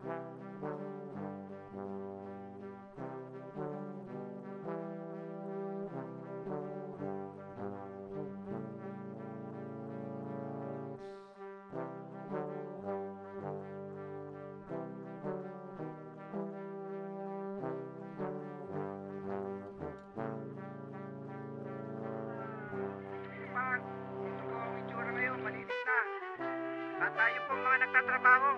At tayo po mga nagtatrabaho.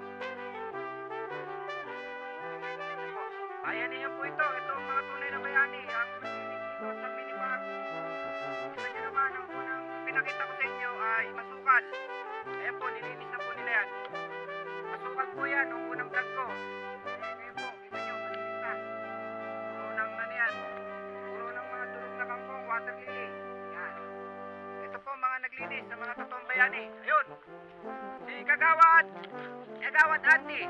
Bayanihan po ito. Ito ang mga tunay na bayani. Ang dito sa minibag. Kita nyo naman, ang unang pinakita ko sa inyo ay masukal. Ayan po, nilinis na po nila yan. Masukal po yan, ang unang vlog ko. Ayan po, kita nyo, malinis na. Puro ng ano yan. Puro ng mga durog na kangkong, water lily. Yan. Ito po mga naglinis sa mga totoong bayani. Ayun. Si Kagawad Andy.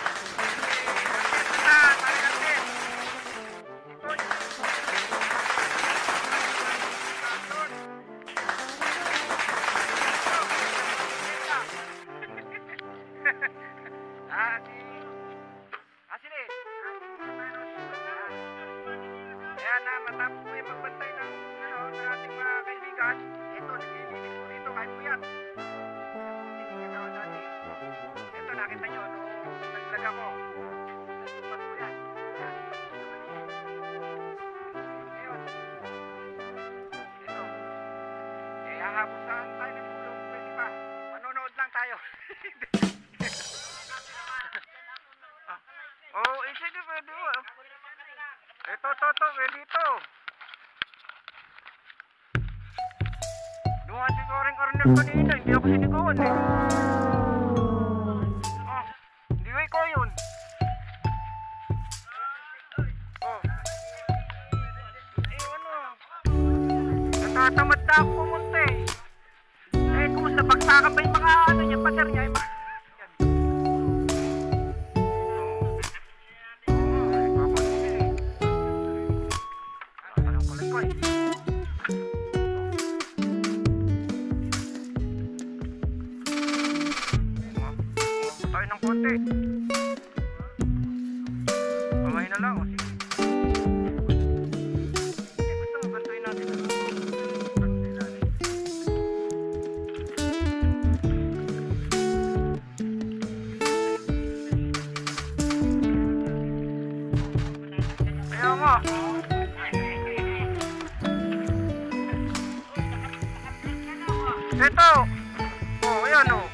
Ayan na, matapos po yung magbantay ng ating mga kaibigan. Ito, naglilinis po rito kahit puyat. Ito, nakita nyo, naglag ako. Nagtupas po yan. Ngayon, ito. Hahabos saan tayo nagulong, pwede pa. Manonood lang tayo. Oh, sige, pwede mo. Ito, pwede ito. Dumaan siguro rin Arnel kanina, hindi ako sinigawan eh. Hindi ko ikaw yun. Natatamad na ako pumunta eh. Kumusta? Bagsakan ba yung mga niya, paser niya? Kamay na lang, sige. Gusto mo gantuin natin. Kaya nga. Ito. Oh, ayan o.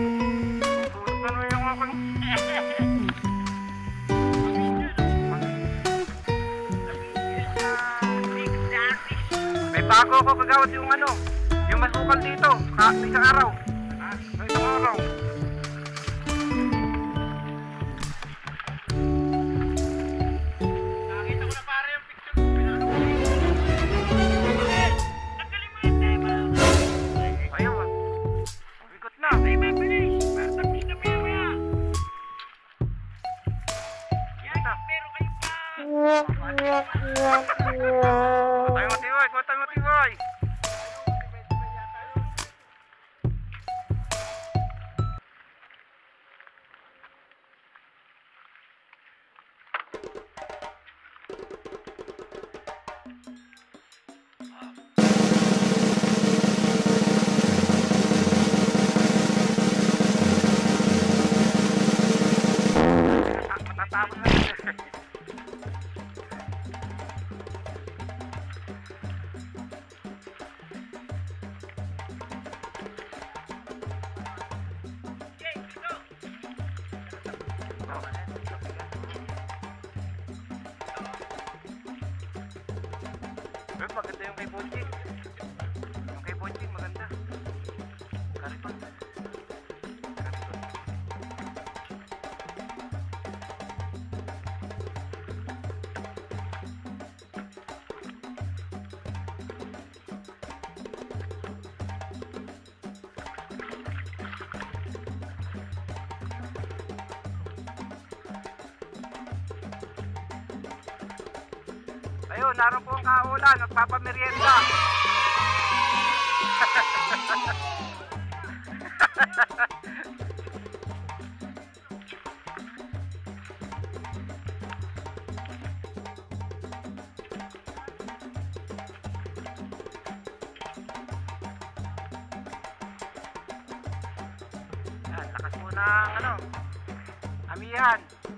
Bago ako kagawad yung yung masukal dito, isang araw. Isang araw. Nakita ko na pare yung picture. Tanggalin mo yung tema. Ayaw. Bigot na. Ay, may bilis. Para tapos na maya. Yan, meron kayo pa. Matay matibay. Matatapos na. Maganda yung kay Bonjing. Yung kay Bonjing maganda. Kariton. Ayun, naroon po ang kaulan, nagpapamerienda. ano, amihan.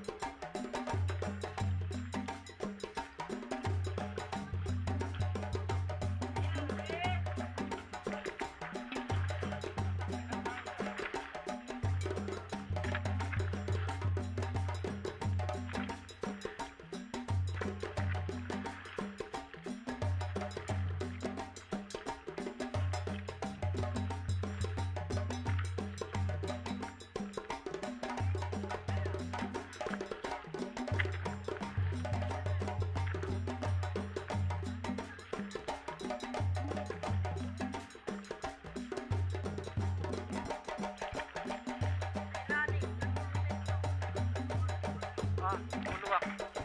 Buluwak.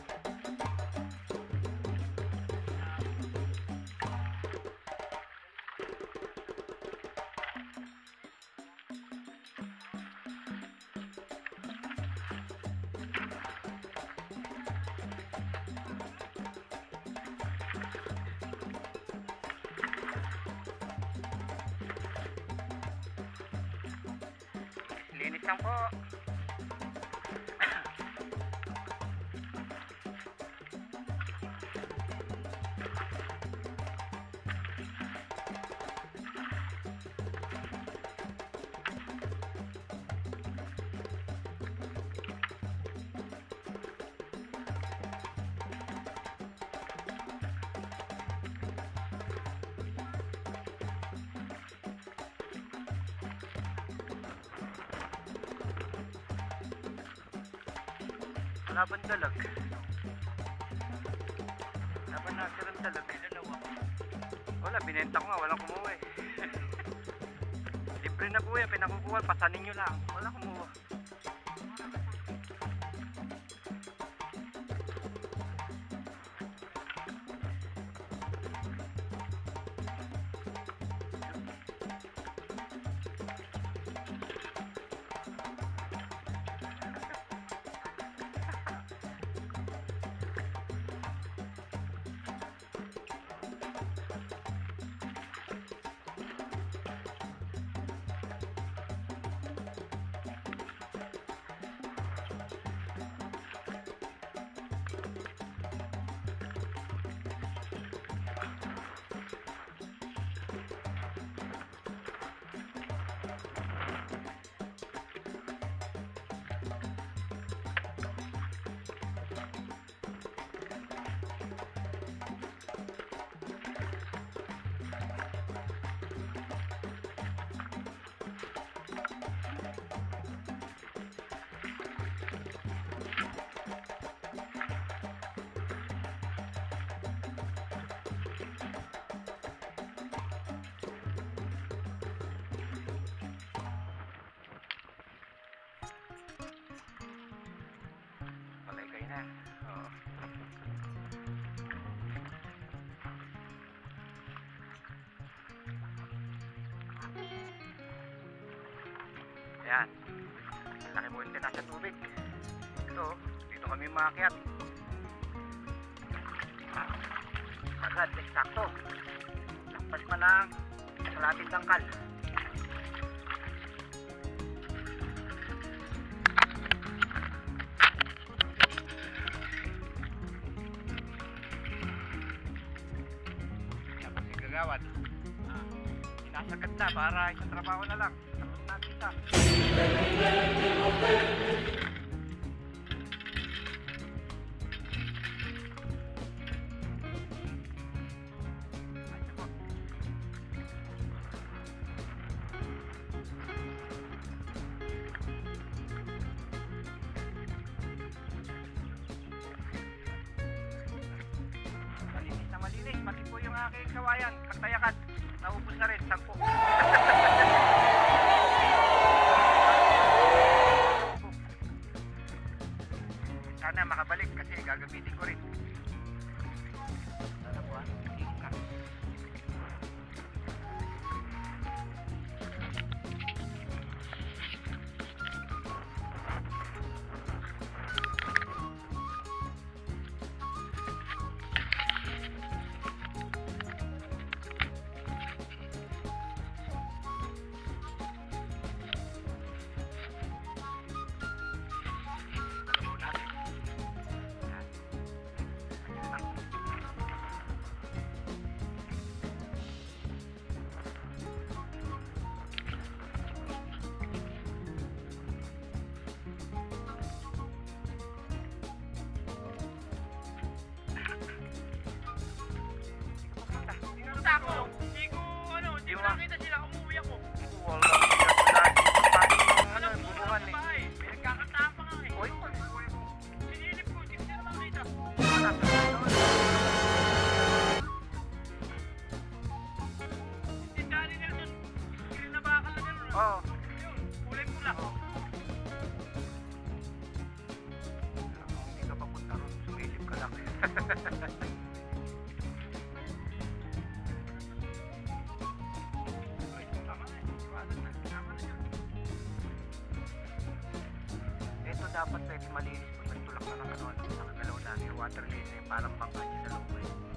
Linis lang po. Laban dalag. Laban na sirang dalag. Wala, binenta ko nga, walang kumuha eh. Libre na po yan, pinakukuha, pasanin nyo lang. Wala kumuha. Oo. Ayan. Laki mo yung tinasa tubig. Ito, dito kami maakyat. Agad, eksakto. Lampas pa lang sa lating dangkal. Gawad. Inasagad na para isang trabaho na lang. Tapos na kita. Malinis na malinis. Pati po yung aking kawayan. Pagtayakan. Naubos na rin. 10. Sana makabalik kasi gagamitin ko rin. Sana po Oo. Kulay pula. Hindi ka papunta ron. Sumisip ka lang. Ito dapat pwede malinis pag nagtulak na ng ano, nakagalaw namin yung water lane eh, parang bangka niya sa loob eh.